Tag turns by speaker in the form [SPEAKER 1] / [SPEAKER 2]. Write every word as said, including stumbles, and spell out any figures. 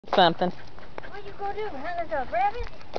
[SPEAKER 1] Something.
[SPEAKER 2] What you gonna do? Hunt us a rabbit?